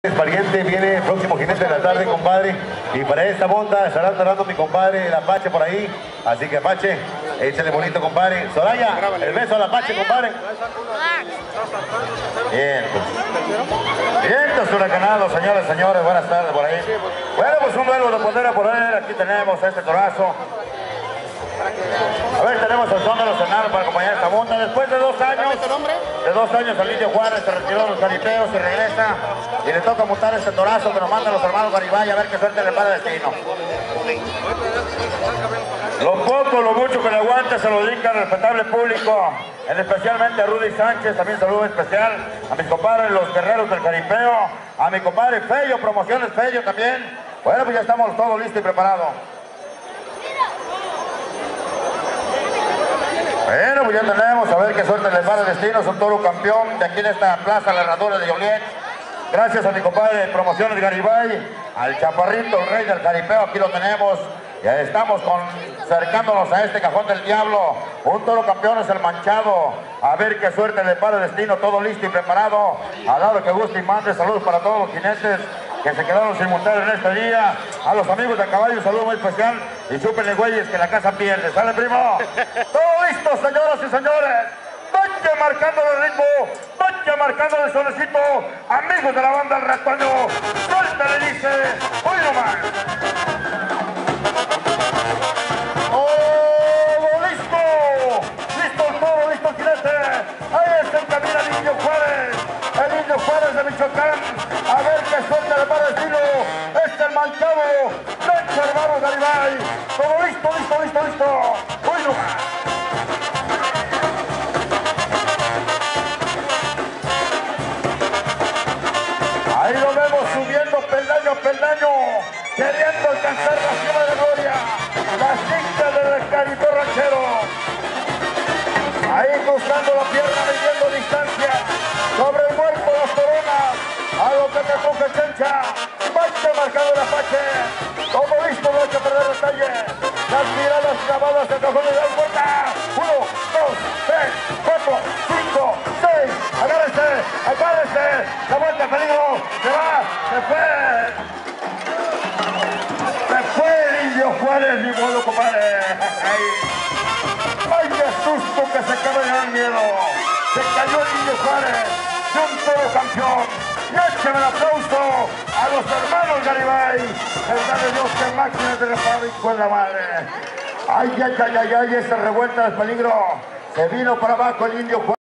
Valiente viene el próximo jinete de la tarde, compadre. Y para esta monta estará entrando mi compadre, el Apache, por ahí. Así que, Apache, échale bonito, compadre. Soraya, el beso al Apache, compadre. Bien, pues. Vientos huracanados, señores, señores. Buenas tardes por ahí. Bueno, pues un duelo de poder a poder. Aquí tenemos a este torazo. A ver, tenemos al son de los Senado para acompañar esta monta. Después de 2 años, el Indio Juárez se retiró de los caripeos y regresa. Y le toca montar este torazo que nos mandan los hermanos Garibay, a ver qué suerte le para destino. Lo poco, lo mucho que le aguanta se lo dedica al respetable público, especialmente a Rudy Sánchez. También saludo especial a mis compadres los guerreros del caripeo, a mi compadre Fello, Promociones Fello también. Bueno, pues ya estamos todos listos y preparados. Bueno, pues ya tenemos, a ver qué suerte le para el destino. Es un toro campeón de aquí en esta plaza, la Herradura de Joliet. Gracias a mi compadre de Promociones Garibay, al Chaparrito, el rey del caripeo, aquí lo tenemos. Ya estamos acercándonos a este cajón del diablo. Un toro campeón es el Manchado. A ver qué suerte le para el destino, todo listo y preparado. A la hora que guste y mande, saludos para todos los jinetes que se quedaron sin montar en este día. A los amigos de caballo, un saludo muy especial. Y chúpenle, güeyes, que la casa pierde. ¿Sale, primo? Todo listo, señoras y señores. Vaya marcando el ritmo, vaya marcando el solecito. Amigos de la banda El Retoño, suelta le dice, hoy nomás. ¡Todo listo! ¡Listo el toro, listo el jinete! Ahí está el camino el Indio Juárez. El Indio Juárez de Michoacán. A ver qué suerte le para el destino. Este el Manchado, Nacho Hermano Garibay. Todo listo, listo, listo, listo. Hoy nomás. Ahí lo vemos subiendo peldaño a peldaño, queriendo alcanzar la cima de gloria, la cinta del caripeo ranchero. Ahí cruzando la pierna, midiendo distancia, sobre el muerto las coronas, a lo que te toque Chencha. Vaya marcado el Apache, todo listo, no hay que perder detalle. Las miradas clavadas del cajón de la puerta. 1, 2, 3, 4, 5, 6. Agárrese, agárrese. La vuelta, peligro. Se va, se fue. Se fue el Indio Juárez, ni modo, compadre. Vaya susto que se acaba de dar miedo. Se cayó el Indio Juárez de un toro campeón. Y écheme el aplauso a los hermanos Garibay. Verdad de Dios, que máquina de reparo, hijo de la madre. Ay, ay, ay, ay, ay, esa revuelta de peligro. Se vino para abajo el Indio Juárez.